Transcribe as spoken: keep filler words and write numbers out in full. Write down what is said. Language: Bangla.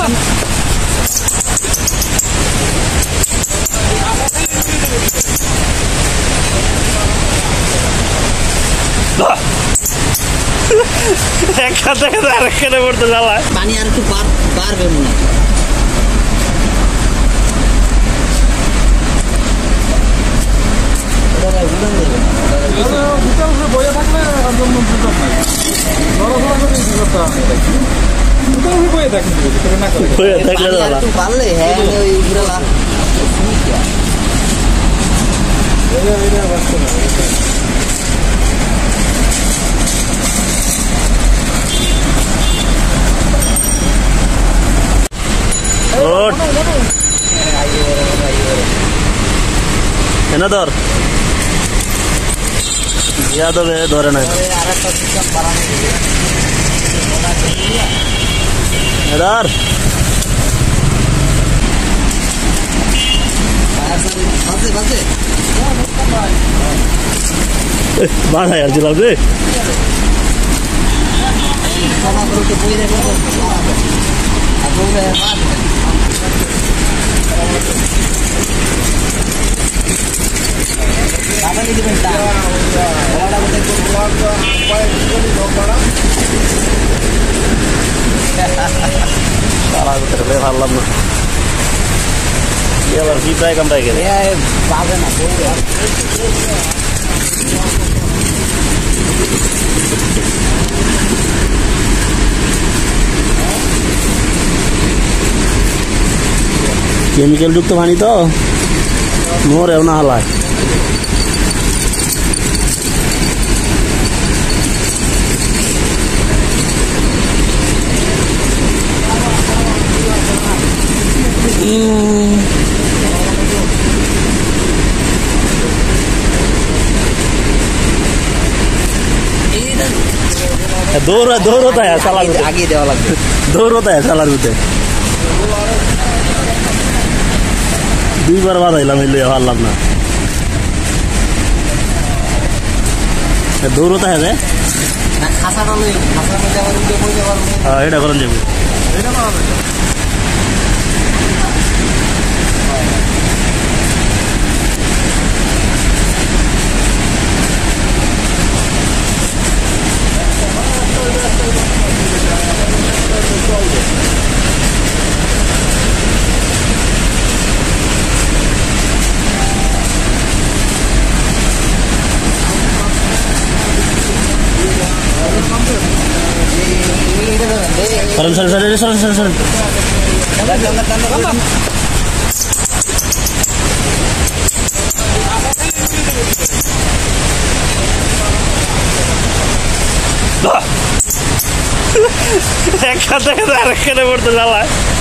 এক খাতে আরেকখানে পড়তে জ্বালা পানি আর একটু পারবে মনে হয় বইয়ে থাকলে বইয়ে থাকলে পারলে হ্যাঁ এনে ধর ইয়া ধরে ধরে না ধর বাড়াই আর দিলাম রে ভাবলাম না এবার কি প্রায় কামড়াই গেলে পাবে না কেমিক্যাল যুক্ত পানি তো মরেও না হালায় দৌড় দৌড় होता है साला आगे देवा लगता है दौड़ होता है साला रुते दुई बार बाद आइलाम इल्ले हारलाम ना दौड़ होता है रे ना खासा डालो खासा में जावर उठे कोई जावर हां एटा करन जाबो एटा ना Saran saran saran saran saran saran. Ek kata kata arekkene porde jalay.